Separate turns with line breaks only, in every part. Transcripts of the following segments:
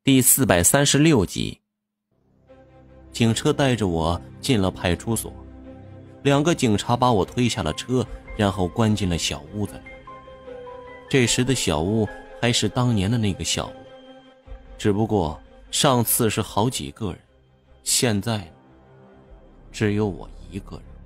第436集。警车带着我进了派出所，2个警察把我推下了车，然后关进了小屋子里。这时的小屋还是当年的那个小屋，只不过上次是好几个人，现在只有我一个人。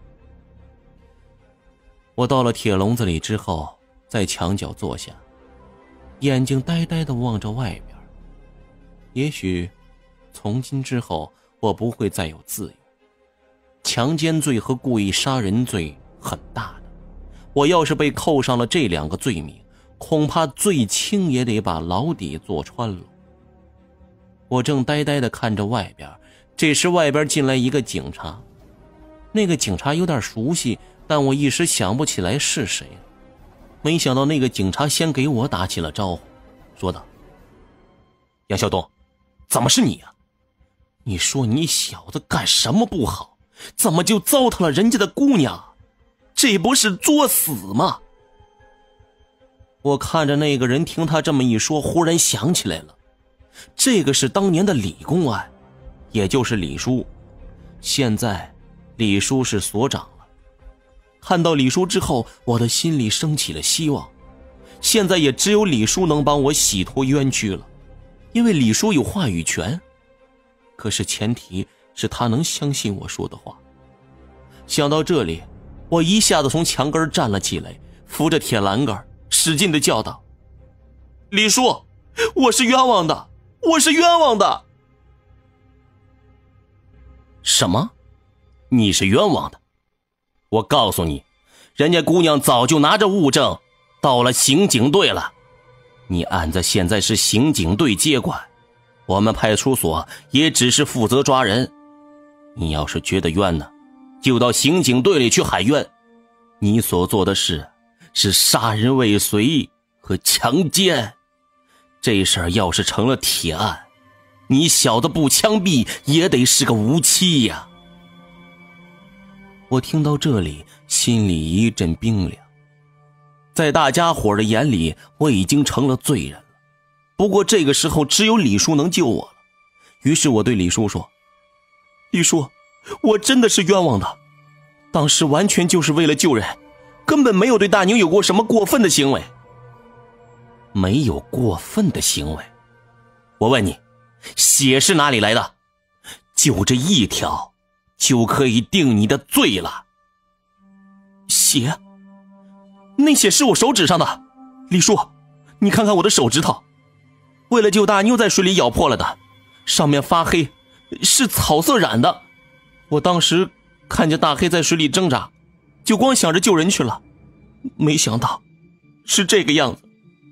我到了铁笼子里之后，在墙角坐下，眼睛呆呆地望着外边。也许从今之后我不会再有自由。强奸罪和故意杀人罪很大的，我要是被扣上了这2个罪名，恐怕最轻也得把牢底坐穿了。我正呆呆地看着外边，这时外边进来一个警察。那个警察有点熟悉，但我一时想不起来是谁了。没想到那个警察先给我打起了招呼，说道：杨晓东，怎么是你啊？你说你小子干什么不好，怎么就糟蹋了人家的姑娘？这不是作死吗？我看着那个人，听他这么一说，忽然想起来了，这个是当年的李公安，也就是李叔。现在李叔是所长了。看到李叔之后，我的心里升起了希望。现在也只有李叔能帮我洗脱冤屈了，因为李叔有话语权。可是前提是他能相信我说的话。想到这里，我一下子从墙根站了起来，扶着铁栏杆，使劲地叫道：李叔，我是冤枉的，我是冤枉的。什么？你是冤枉的？我告诉你，人家姑娘早就拿着物证到了刑警队了，你案子现在是刑警队接管，我们派出所也只是负责抓人。你要是觉得冤呢，就到刑警队里去喊冤。你所做的事是杀人未遂和强奸，这事儿要是成了铁案，你小子不枪毙也得是个无期呀。我听到这里，心里一阵冰凉。在大家伙的眼里，我已经成了罪人了。不过这个时候只有李叔能救我了。于是我对李叔说：李叔，我真的是冤枉的，当时完全就是为了救人，根本没有对大宁有过什么过分的行为。没有过分的行为？我问你，血是哪里来的？就这一条就可以定你的罪了。血？那血是我手指上的。李叔，你看看我的手指头，为了救大妞在水里咬破了的，上面发黑，是草色染的。我当时看见大黑在水里挣扎，就光想着救人去了，没想到是这个样子。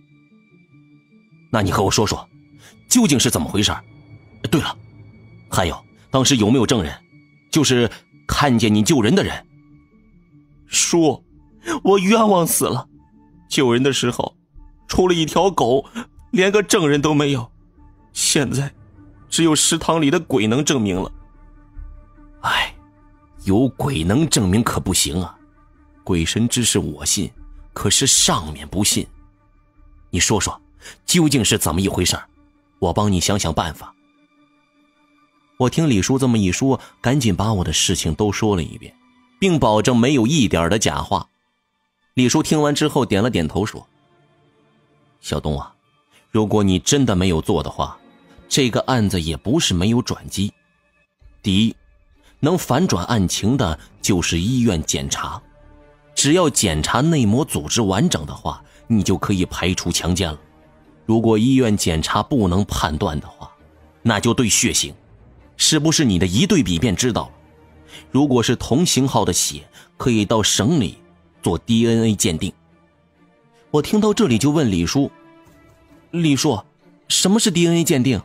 那你和我说说，究竟是怎么回事？对了，还有当时有没有证人，就是看见你救人的人？叔，我冤枉死了，救人的时候出了一条狗，连个证人都没有，现在只有食堂里的鬼能证明了。哎，有鬼能证明可不行啊，鬼神之事我信，可是上面不信。你说说究竟是怎么一回事，我帮你想想办法。我听李叔这么一说，赶紧把我的事情都说了一遍，并保证没有一点的假话。李叔听完之后点了点头说：小东啊，如果你真的没有做的话，这个案子也不是没有转机。第一，能反转案情的就是医院检查，只要检查内膜组织完整的话，你就可以排除强奸了。如果医院检查不能判断的话，那就对血型，是不是你的一对比便知道了。如果是同型号的血，可以到省里做 DNA 鉴定。我听到这里就问李叔：李叔，什么是 DNA 鉴定？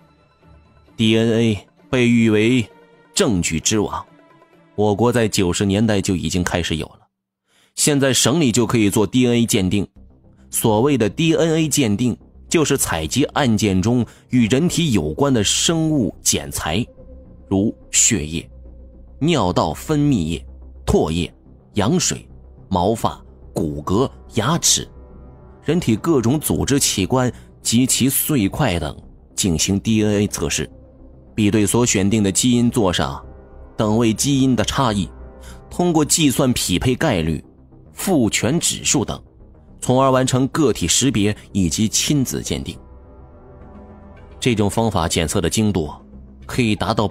DNA 被誉为证据之王，我国在90年代就已经开始有了，现在省里就可以做 DNA 鉴定。所谓的 DNA 鉴定，就是采集案件中与人体有关的生物检材，如血液、尿道分泌液、唾液、羊水、毛发、骨骼、牙齿，人体各种组织器官及其碎块等进行 DNA 测试，比对所选定的基因座上等位基因的差异，通过计算匹配概率、复权指数等，从而完成个体识别以及亲子鉴定。这种方法检测的精度可以达到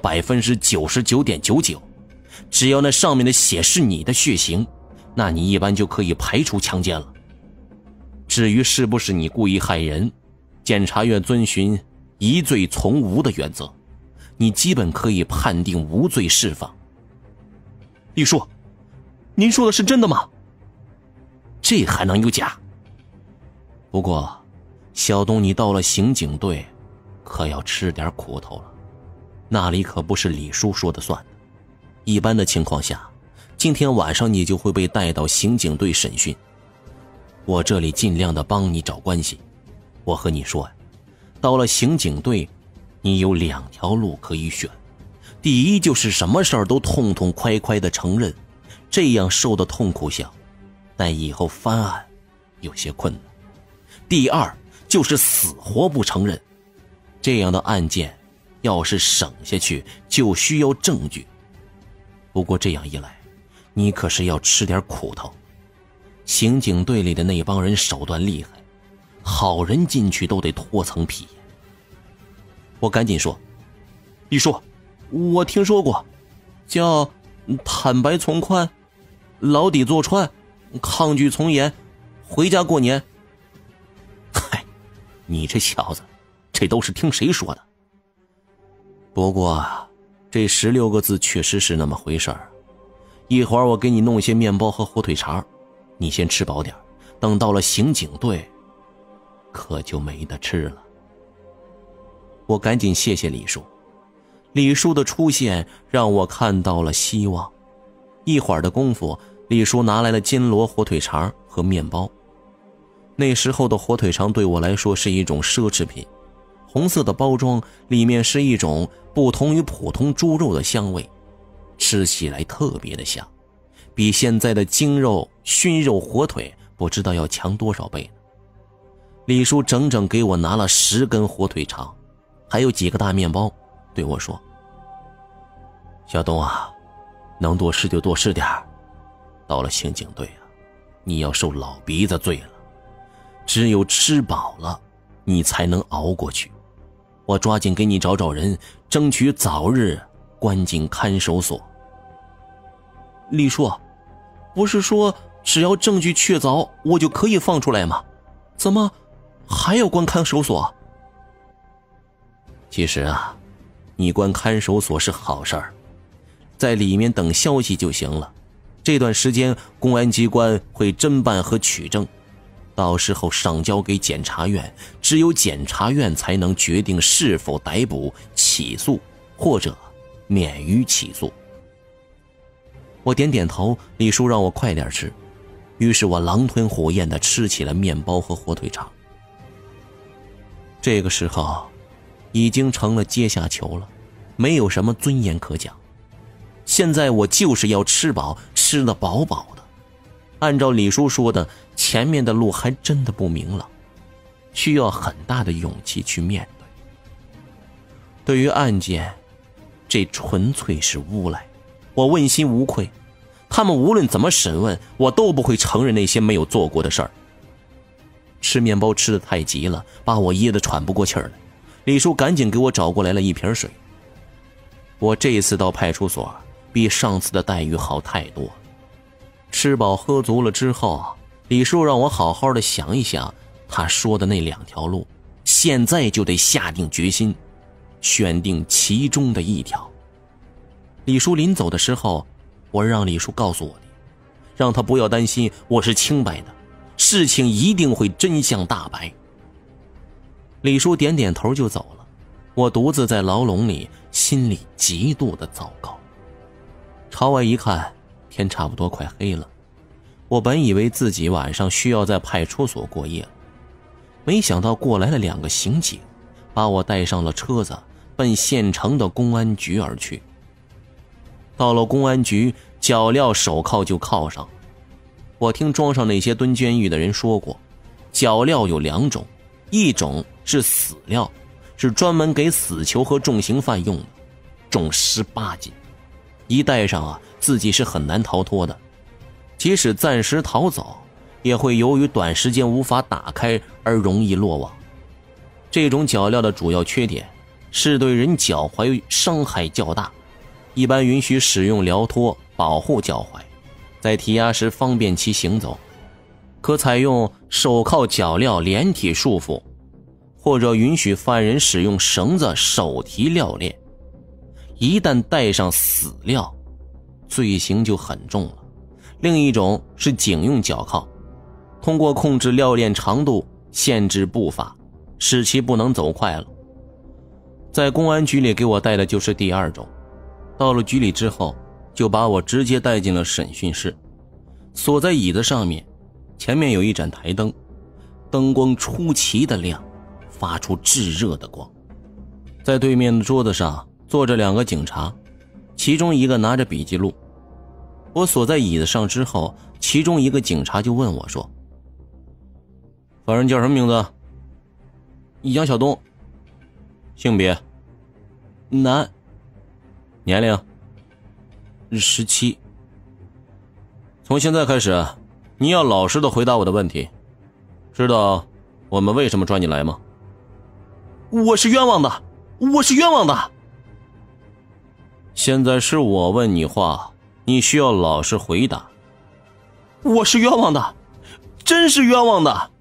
99.99%， 只要那上面的血是你的血型，那你一般就可以排除强奸了。至于是不是你故意害人，检察院遵循疑罪从无的原则，你基本可以判定无罪释放。
李叔，您说的是真的吗？
这还能有假？不过小东，你到了刑警队可要吃点苦头了，那里可不是李叔说的算的。一般的情况下，今天晚上你就会被带到刑警队审讯。我这里尽量的帮你找关系。我和你说，到了刑警队，你有2条路可以选。第一，就是什么事儿都痛痛快快的承认，这样受的痛苦小，但以后翻案有些困难。第二，就是死活不承认，这样的案件要是省下去就需要证据。不过这样一来，你可是要吃点苦头。刑警队里的那帮人手段厉害，好人进去都得脱层皮。我赶紧说，
李叔，我听说过，叫坦白从宽，牢底坐穿，抗拒从严，回家过年。
嗨，你这小子，这都是听谁说的？不过这16个字确实是那么回事儿。一会儿我给你弄些面包和火腿肠，你先吃饱点，等到了刑警队可就没得吃了。我赶紧谢谢李叔，李叔的出现让我看到了希望。一会儿的功夫，李叔拿来了金锣火腿肠和面包。那时候的火腿肠对我来说是一种奢侈品，红色的包装里面是一种不同于普通猪肉的香味，吃起来特别的香，比现在的精肉、熏肉火腿不知道要强多少倍呢。李叔整整给我拿了10根火腿肠，还有几个大面包，对我说：“小东啊，能多吃就多吃点儿。到了刑警队啊，你要受老鼻子罪了。只有吃饱了，你才能熬过去。我抓紧给你找找人，争取早日关进看守所。”
李叔，不是说只要证据确凿，我就可以放出来吗？怎么还要关看守所？
其实啊，你关看守所是好事儿，在里面等消息就行了。这段时间公安机关会侦办和取证，到时候上交给检察院，只有检察院才能决定是否逮捕、起诉或者免于起诉。我点点头，李叔让我快点吃，于是我狼吞虎咽地吃起了面包和火腿肠。这个时候已经成了阶下囚了，没有什么尊严可讲。现在我就是要吃饱，吃得饱饱的。按照李叔说的，前面的路还真的不明朗，需要很大的勇气去面对。对于案件，这纯粹是诬赖，我问心无愧。他们无论怎么审问，我都不会承认那些没有做过的事儿。吃面包吃得太急了，把我噎得喘不过气儿来。李叔赶紧给我找过来了一瓶水。我这次到派出所比上次的待遇好太多了。吃饱喝足了之后，李叔让我好好的想一想他说的那2条路，现在就得下定决心，选定其中的一条。李叔临走的时候，我让李叔告诉我的，让他不要担心，我是清白的，事情一定会真相大白。李叔点点头就走了，我独自在牢笼里，心里极度的糟糕。朝外一看，天差不多快黑了。我本以为自己晚上需要在派出所过夜了，没想到过来了2个刑警，把我带上了车子，奔县城的公安局而去。到了公安局，脚镣手铐就铐上了。我听庄上那些蹲监狱的人说过，脚镣有2种，一种是死镣， 是专门给死囚和重刑犯用的，重18斤，一戴上自己是很难逃脱的，即使暂时逃走，也会由于短时间无法打开而容易落网。这种脚镣的主要缺点是对人脚踝伤害较大，一般允许使用镣托保护脚踝，在提押时方便其行走，可采用手铐脚镣连体束缚，或者允许犯人使用绳子手提镣链。一旦带上死镣，罪行就很重了。另一种是警用脚铐，通过控制镣链长度限制步伐，使其不能走快了。在公安局里给我带的就是第2种，到了局里之后，就把我直接带进了审讯室，锁在椅子上面，前面有一盏台灯，灯光出奇的亮，发出炙热的光。在对面的桌子上坐着2个警察，其中一个拿着笔记录。我锁在椅子上之后，其中一个警察就问我说：“犯人叫什么名字？”“
杨晓东。”“
性别？”“
男。”“
年龄
？”“17。”“
从现在开始，你要老实的回答我的问题。知道我们为什么抓你来吗？”“
我是冤枉的，我是冤枉的。”“
现在是我问你话，你需要老实回答。”“
我是冤枉的，真是冤枉的。”